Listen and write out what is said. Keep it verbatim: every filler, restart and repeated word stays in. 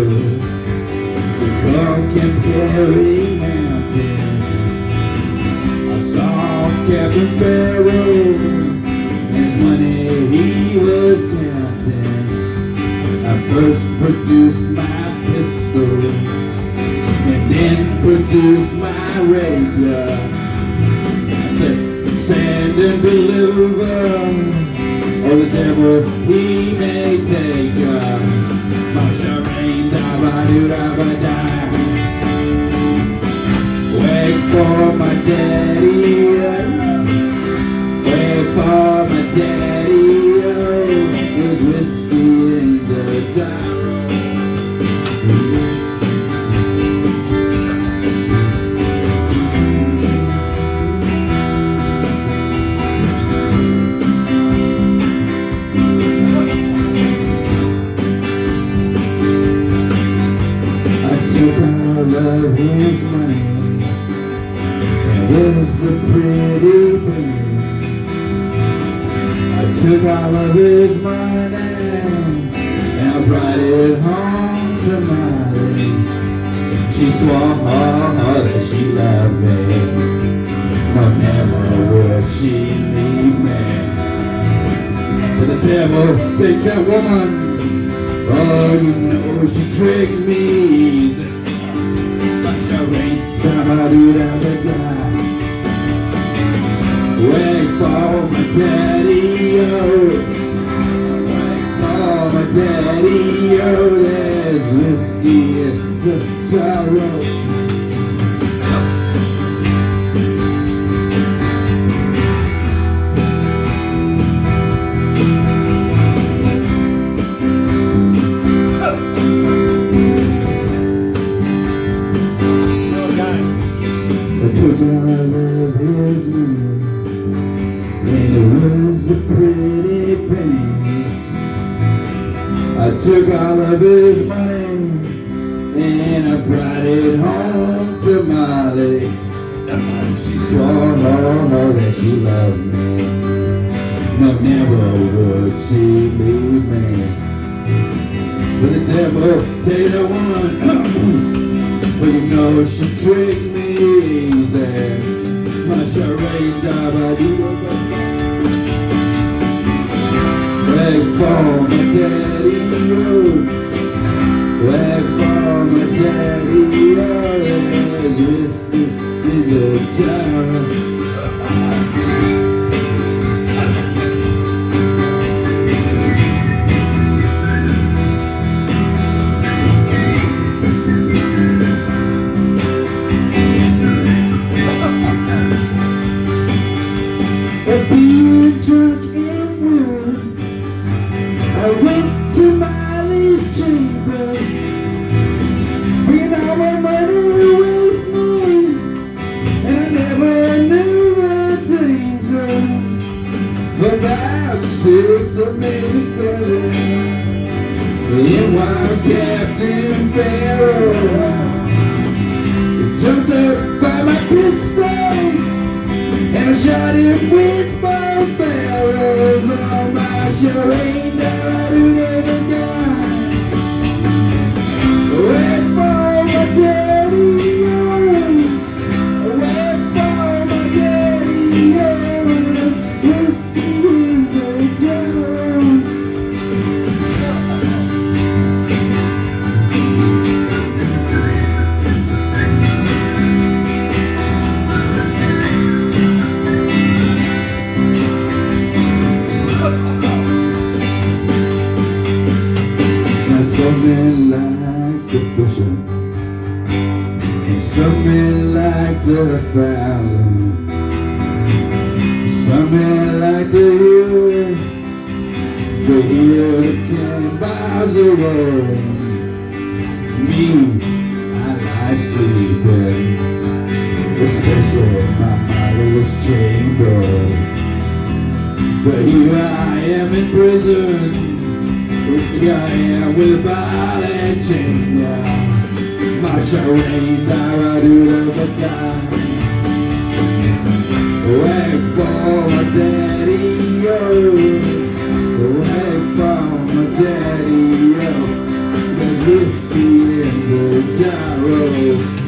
the Clark and Perry Mountain. I saw Captain Barrow, his money he was counting. I first produced my pistol, and then produced my rapier. I said, send and deliver, or the devil he may take ya. Masha rain, da do da ba da. Wait for my daddy, wait for my daddy. Oh, there's whiskey in the jar. Of his money, it was a pretty thing. I took all of his money and I brought it home to Molly. She swore that she loved me, but never would she leave me. But the devil take that woman, oh, you know she tricked me. Wait for my daddy, oh, wait for my daddy, oh, there's whiskey in the jar. Took all of his money, and it was a pretty penny. I took all of his money and I brought it home to Molly. She swore that she loved me, but never would she leave me. But the devil take that woman, but you know she tricked me. Wait for my daddy, oh, wait for my daddy, oh, there's whiskey in the jar. Being drunk and rude, I went to Molly's chambers, bringing all my money with me, and I never knew the danger. About six or maybe seven, in while Captain Barrow jumped up by my pistol, and I shot him with both barrels on my charade. I do never die. Wait for my daddy, oh, wait for my daddy, oh, whiskey in the jar. Some men like the fisher, and some men like the fowler, some men like the hill, the hill can buy the road. Me, I like sleeping, especially in my mother's chamber. But here I am in prison, here I am with a ball and chain, yeah. My charade, I do the time. Wait for my daddy, oh, wait for my daddy, oh. The whiskey road.